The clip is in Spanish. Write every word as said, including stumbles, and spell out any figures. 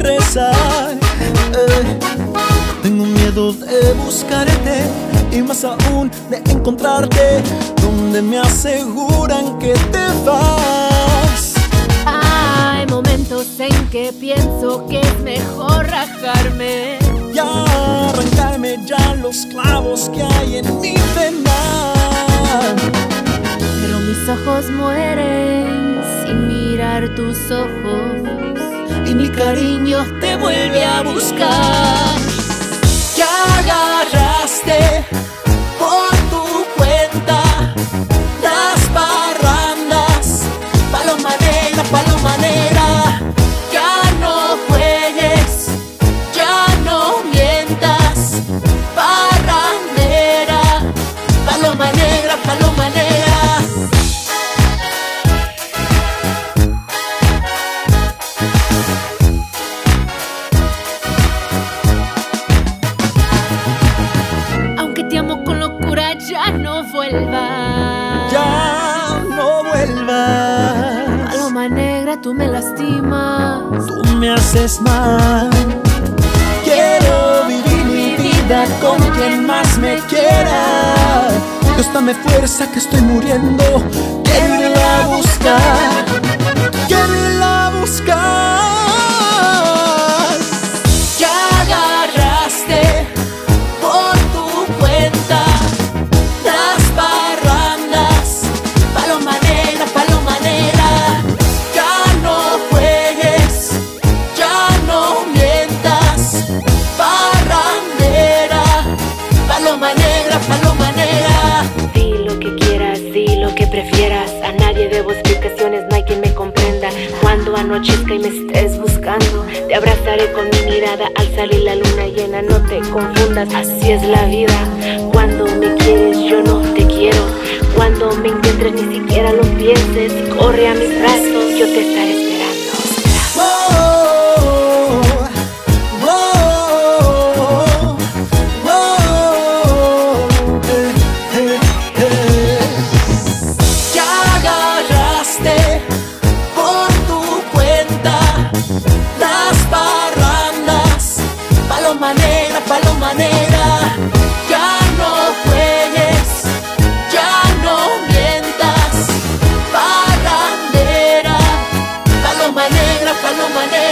rezar. eh, Tengo miedo de buscarte y más aún de encontrarte donde me aseguran que te vas. Hay momentos en que pienso que es mejor rajarme Y arrancarme ya los clavos que hay en mi pena. pero mis ojos mueren sin mirar tus ojos y mi cariño te vuelve a buscar. Ya agarraste por tu cuenta las parrandas, paloma negra, paloma negra. Ya no juegues, ya no mientas, parrandera, paloma negra, paloma negra. Te amo con locura, ya no vuelvas. Ya no vuelvas. Paloma negra, tú me lastimas. Tú me haces mal. Quiero vivir mi vida con quien más me quiera. Dios, dame fuerza que estoy muriendo. Quiero irla a buscar. Quiero irla a buscar. Ya agarraste por tu cuenta las parrandas, paloma negra, paloma negra. Ya no juegues, ya no mientas, parrandera, paloma negra, paloma negra. Di lo que quieras, di lo que prefieras. A nadie debo explicaciones, no hay quien me comprenda. Cuando anochezca y me estés buscando, te abrazaré con mi mirada al salir la luna llena. No te confundas, así es la vida. Cuando me quieres yo no te quiero. Cuando me encuentres ni siquiera lo pienses. Corre a mis brazos, yo te estaré esperando. Oh, oh, oh, oh, eh, eh, eh. Ya agarraste por tu cuenta las parrandas, paloma negra, paloma negra. Ya no juegues, ya no mientas, parrandera, paloma negra, paloma negra.